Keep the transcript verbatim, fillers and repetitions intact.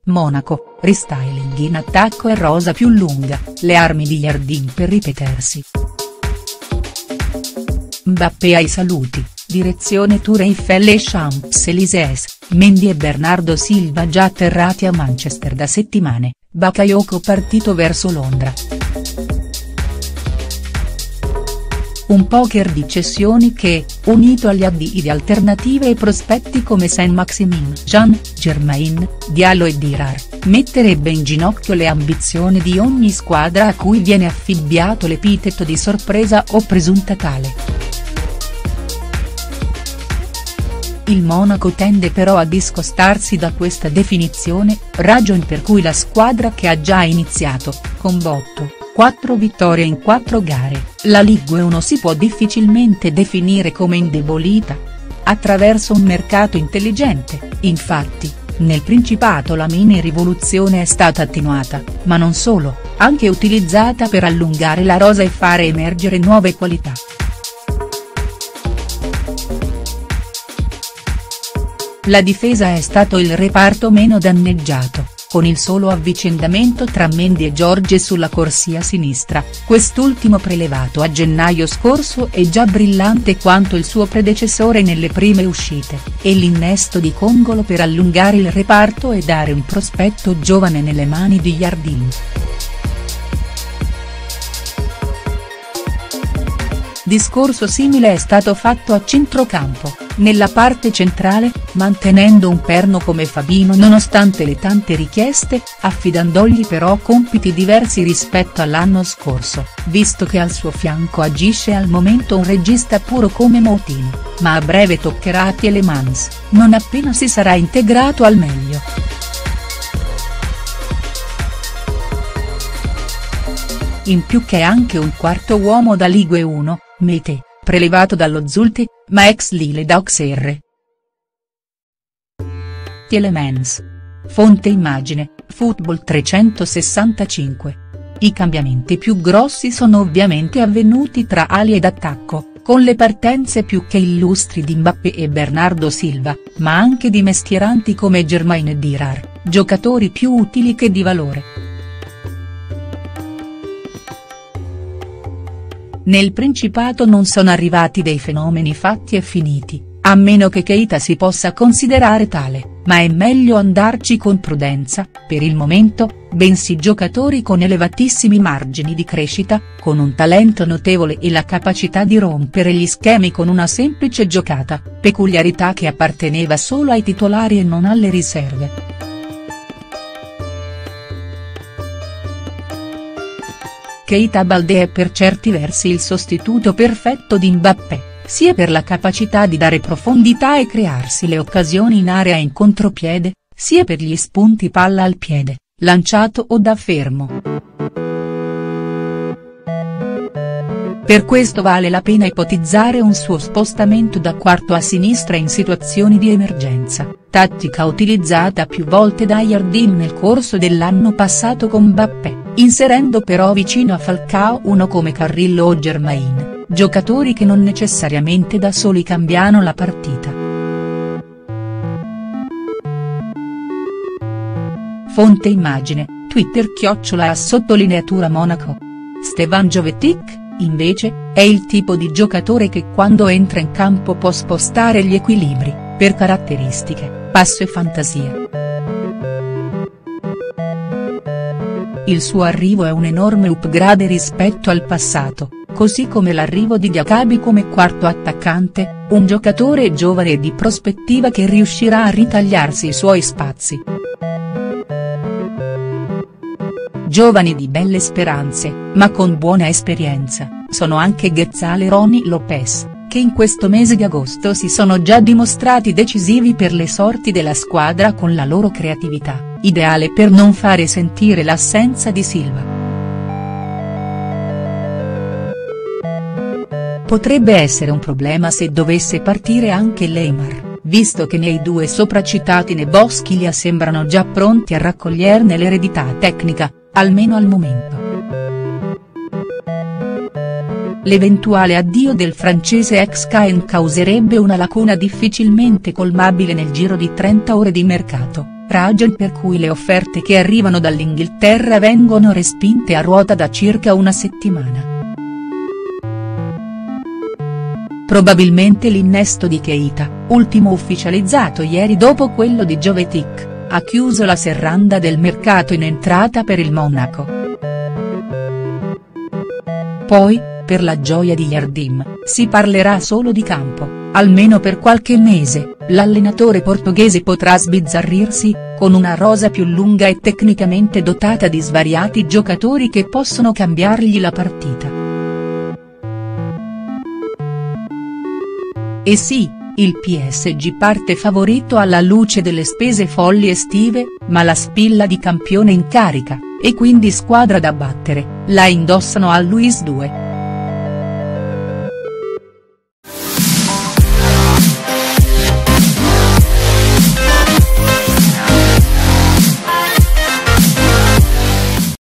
Monaco, restyling in attacco e rosa più lunga, le armi di Jardim per ripetersi. Mbappé ai saluti, direzione Tour Eiffel e Champs-Élysées, Mendy e Bernardo Silva già atterrati a Manchester da settimane, Bakayoko partito verso Londra. Un poker di cessioni che, unito agli addii di alternative e prospetti come Saint-Maximin, Jean, Germain, Diallo e Dirar, metterebbe in ginocchio le ambizioni di ogni squadra a cui viene affibbiato l'epiteto di sorpresa o presunta tale. Il Monaco tende però a discostarsi da questa definizione, ragion per cui la squadra che ha già iniziato, con botto, quattro vittorie in quattro gare, la Ligue uno si può difficilmente definire come indebolita. Attraverso un mercato intelligente, infatti, nel Principato la mini rivoluzione è stata attenuata, ma non solo, anche utilizzata per allungare la rosa e fare emergere nuove qualità. La difesa è stato il reparto meno danneggiato, con il solo avvicendamento tra Mendy e George sulla corsia sinistra, quest'ultimo prelevato a gennaio scorso è già brillante quanto il suo predecessore nelle prime uscite, e l'innesto di Congolo per allungare il reparto e dare un prospetto giovane nelle mani di Jardim. Discorso simile è stato fatto a centrocampo, nella parte centrale, mantenendo un perno come Fabinho nonostante le tante richieste, affidandogli però compiti diversi rispetto all'anno scorso, visto che al suo fianco agisce al momento un regista puro come Moutinho, ma a breve toccherà a Tielemans, non appena si sarà integrato al meglio. In più che è anche un quarto uomo da Ligue uno, Meite, prelevato dallo Zulte, ma ex Lille d'Auxerre. Tielemans. Fonte immagine, Football trecentosessantacinque. I cambiamenti più grossi sono ovviamente avvenuti tra ali ed attacco, con le partenze più che illustri di Mbappé e Bernardo Silva, ma anche di mestieranti come Germain e Dirar, giocatori più utili che di valore. Nel Principato non sono arrivati dei fenomeni fatti e finiti, a meno che Keita si possa considerare tale, ma è meglio andarci con prudenza, per il momento, bensì giocatori con elevatissimi margini di crescita, con un talento notevole e la capacità di rompere gli schemi con una semplice giocata, peculiarità che apparteneva solo ai titolari e non alle riserve. Keita Baldé è per certi versi il sostituto perfetto di Mbappé, sia per la capacità di dare profondità e crearsi le occasioni in area e in contropiede, sia per gli spunti palla al piede, lanciato o da fermo. Per questo vale la pena ipotizzare un suo spostamento da quarto a sinistra in situazioni di emergenza, tattica utilizzata più volte da Jardim nel corso dell'anno passato con Mbappé, inserendo però vicino a Falcao uno come Carrillo o Germain, giocatori che non necessariamente da soli cambiano la partita. Fonte immagine, Twitter chiocciola a sottolineatura Monaco. Stevan Jovetic, invece, è il tipo di giocatore che quando entra in campo può spostare gli equilibri, per caratteristiche, passo e fantasia. Il suo arrivo è un enorme upgrade rispetto al passato, così come l'arrivo di Diacabi come quarto attaccante, un giocatore giovane e di prospettiva che riuscirà a ritagliarsi i suoi spazi. Giovani di belle speranze, ma con buona esperienza, sono anche Ghezzal e Rony Lopez, che in questo mese di agosto si sono già dimostrati decisivi per le sorti della squadra con la loro creatività, ideale per non fare sentire l'assenza di Silva. Potrebbe essere un problema se dovesse partire anche Neymar, visto che nei due sopracitati né Boschiglia sembrano già pronti a raccoglierne l'eredità tecnica, almeno al momento. L'eventuale addio del francese ex Caen causerebbe una lacuna difficilmente colmabile nel giro di trenta ore di mercato, ragion per cui le offerte che arrivano dall'Inghilterra vengono respinte a ruota da circa una settimana. Probabilmente l'innesto di Keita, ultimo ufficializzato ieri dopo quello di Jovetic, ha chiuso la serranda del mercato in entrata per il Monaco. Poi, per la gioia di Jardim, si parlerà solo di campo, almeno per qualche mese, l'allenatore portoghese potrà sbizzarrirsi, con una rosa più lunga e tecnicamente dotata di svariati giocatori che possono cambiargli la partita. E sì, il P S G parte favorito alla luce delle spese folli estive, ma la spilla di campione in carica, e quindi squadra da battere, la indossano al Luis due.